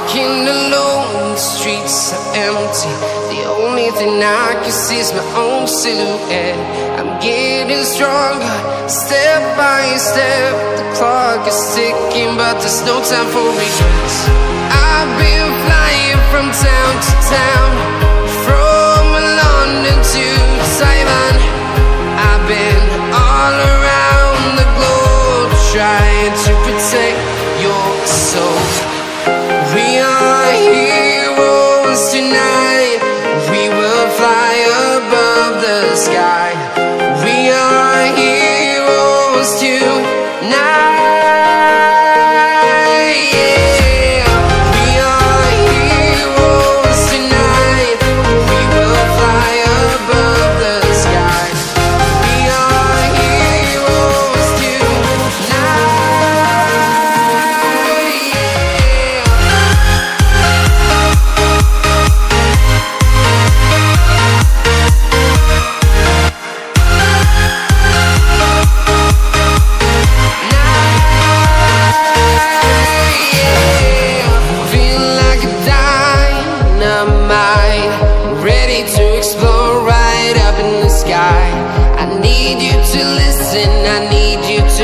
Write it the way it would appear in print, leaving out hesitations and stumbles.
Walking alone, the streets are empty. The only thing I can see is my own silhouette. I'm getting stronger, step by step. The clock is ticking, but there's no time for regrets. I've been flying from town to town, from London to Taiwan. I've been all around the globe, trying to protect your soul. We are heroes tonight. We will fly above the sky. We are heroes tonight. Yeah. We are heroes tonight. We will fly above the sky. We are heroes tonight. I need you to listen, I need you to